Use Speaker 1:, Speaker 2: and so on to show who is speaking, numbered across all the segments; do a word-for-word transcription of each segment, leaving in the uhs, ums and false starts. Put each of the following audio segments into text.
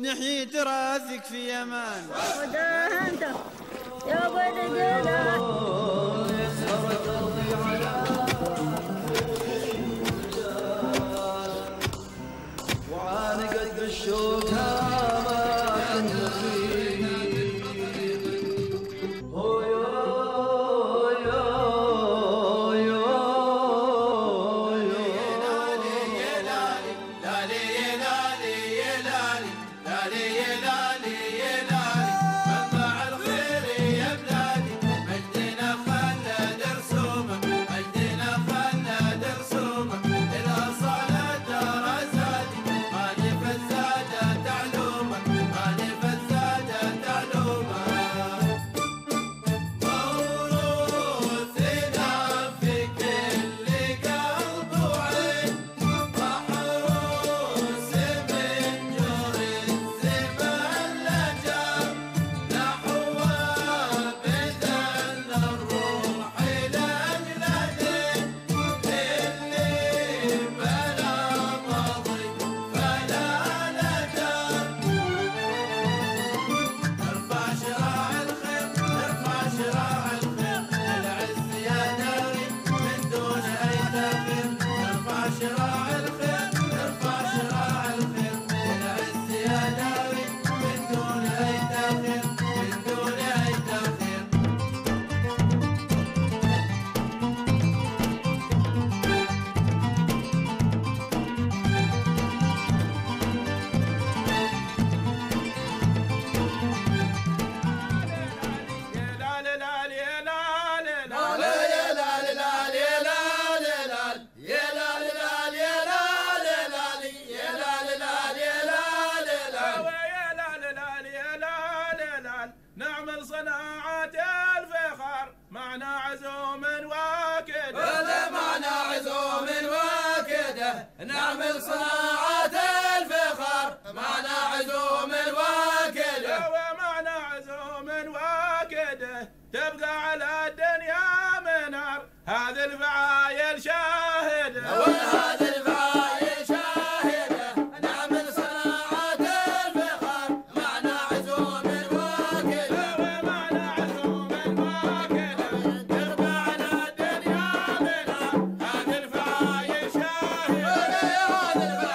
Speaker 1: نحيي تراثك في يمان.
Speaker 2: وداها انت يا ولد الجلال
Speaker 3: وعانقت بالشوك هامات نخيل. هو يا يا يا يا لالي يا لالي يا لالي لالي يا لالي يا لالي منبع الخير يا بلادي مجدنا خلد رسومه مجدنا خلد رسومه الأصالة درزاتي ماني فزادة تعلومه ماني فزادة تعلومه موروثنا في كل قلب وعين محروس من جور الزمن لجام نحو بذل الروح لأجلده اللي بلا ماضي فلا ندم. ارفع شراع الخير ارفع شراع الخير العز يا داري من دون أي تغيير. ارفع شراع الخير ارفع شراع الخير العز يا داري من دون أي تغيير من دون أي تغيير.
Speaker 4: نعمل صناعة الفخر معنا عزوم واكد
Speaker 3: ولا معنا عزوم واكده نعمل صناعة الفخر معنا عزوم واكده
Speaker 4: ومعنا عزوم واكد تبقى على الدنيا منار هذه الفعايل شاهدة
Speaker 3: وهذه الفعايل شاهدة نعمل صناعة الفخر معنا عزوم واكده
Speaker 4: ومعنا عزوم واكد تبقى على الدنيا منار هذه الفعايل شاهدة
Speaker 3: هذه الفعايل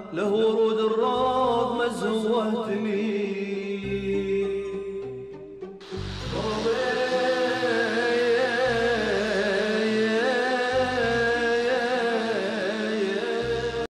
Speaker 3: له